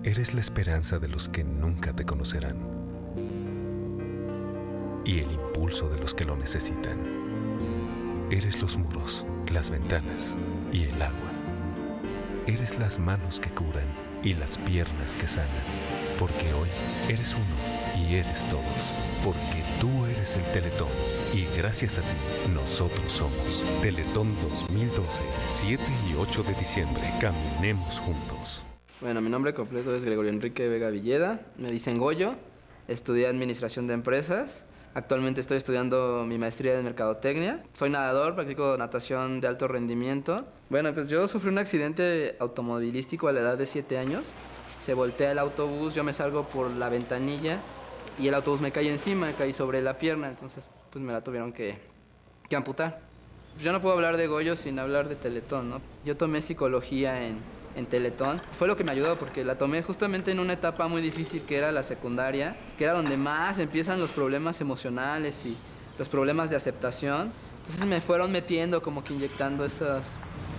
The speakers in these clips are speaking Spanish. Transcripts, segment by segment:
Eres la esperanza de los que nunca te conocerán y el impulso de los que lo necesitan. Eres los muros, las ventanas y el agua. Eres las manos que curan y las piernas que sanan, porque hoy eres uno y eres todos, porque tú eres el Teletón y gracias a ti nosotros somos. Teletón 2012, 7 y 8 de diciembre, caminemos juntos. Bueno, mi nombre completo es Gregorio Enrique Vega Villeda, me dicen Goyo, estudié Administración de Empresas, actualmente estoy estudiando mi maestría en Mercadotecnia, soy nadador, practico natación de alto rendimiento. Bueno, pues yo sufrí un accidente automovilístico a la edad de 7 años, se voltea el autobús, yo me salgo por la ventanilla y el autobús me cae encima, caí sobre la pierna, entonces pues me la tuvieron que amputar. Yo no puedo hablar de Goyo sin hablar de Teletón, ¿no? Yo tomé psicología en Teletón. Fue lo que me ayudó porque la tomé justamente en una etapa muy difícil que era la secundaria, que era donde más empiezan los problemas emocionales y los problemas de aceptación. Entonces me fueron metiendo como que inyectando esos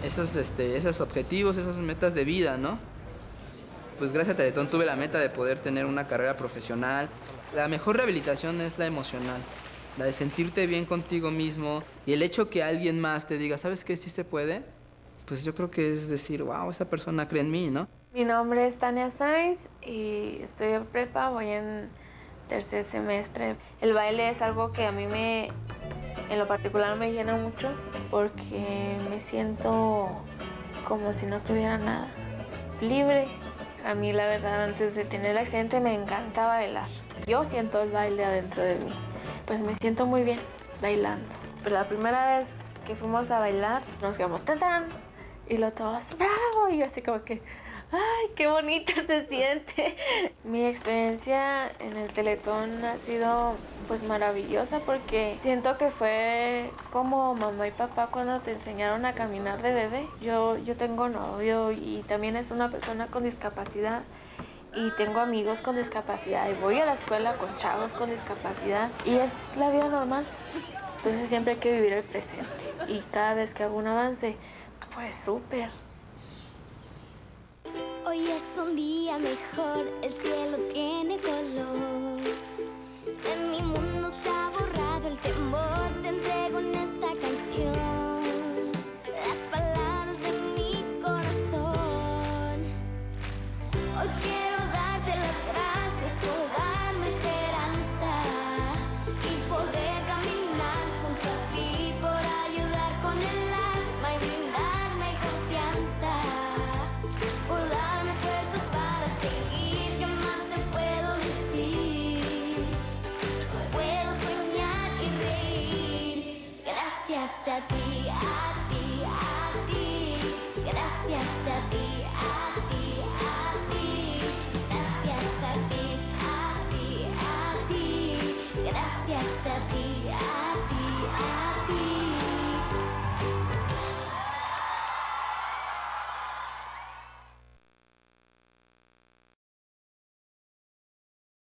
objetivos, esas metas de vida, ¿no? Pues gracias a Teletón tuve la meta de poder tener una carrera profesional. La mejor rehabilitación es la emocional, la de sentirte bien contigo mismo y el hecho que alguien más te diga, ¿sabes qué? Sí se puede. Pues yo creo que es decir, wow, esa persona cree en mí, ¿no? Mi nombre es Tania Sainz y estudio prepa, voy en tercer semestre. El baile es algo que a mí en lo particular me llena mucho porque me siento como si no tuviera nada, libre. A mí la verdad antes de tener el accidente me encanta bailar. Yo siento el baile adentro de mí, pues me siento muy bien bailando. Pero la primera vez que fuimos a bailar nos quedamos ¡tan! Y lo todos, ¡bravo! Y yo así como que, ¡ay, qué bonito se siente! Mi experiencia en el Teletón ha sido pues maravillosa porque siento que fue como mamá y papá cuando te enseñaron a caminar de bebé. Yo tengo novio y también es una persona con discapacidad y tengo amigos con discapacidad y voy a la escuela con chavos con discapacidad y es la vida normal. Entonces siempre hay que vivir el presente y cada vez que hago un avance, pues súper. Hoy es un día mejor, el cielo tiene color. En mi mundo se ha borrado el temor, te entrego en esta canción las palabras de mi corazón. Hoy quiero darte las gracias por darme esperanza y poder caminar junto a ti, por ayudar con el alma y brindarme confianza, por darme fuerzas para seguir. ¿Qué más te puedo decir? Puedo soñar y reír gracias a ti, a ti, a ti, gracias a ti.